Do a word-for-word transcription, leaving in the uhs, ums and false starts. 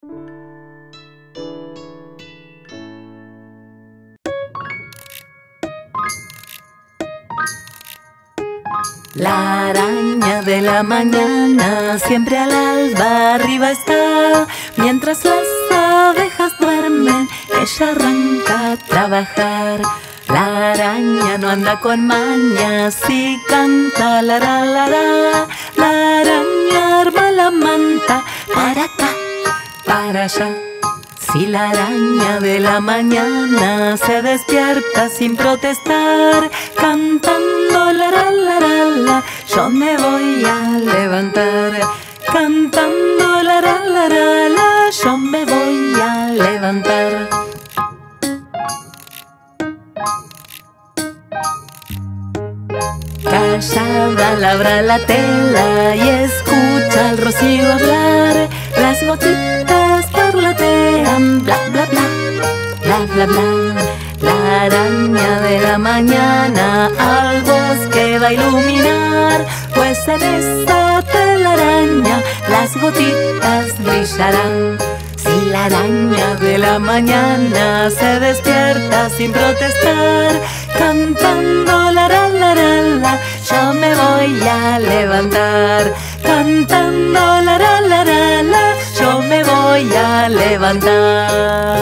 La araña de la mañana siempre al alba arriba está. Mientras las abejas duermen, ella arranca a trabajar. La araña no anda con mañas y canta la la la la. La araña arma la manta para acá, para allá. Si la araña de la mañana se despierta sin protestar, cantando la la la la la, yo me voy a levantar. Cantando la la la la la, yo me voy a levantar. Callada labra la tela y escucha el rocío hablar. Las gotitas parlotean, bla bla bla, bla bla bla. La araña de la mañana al bosque va a iluminar, pues en esa telaraña las gotitas brillarán. Si la araña de la mañana se despierta sin protestar, cantando la la la la la, yo me voy a levantar. Cantando la la la la la, yo me voy a levantar.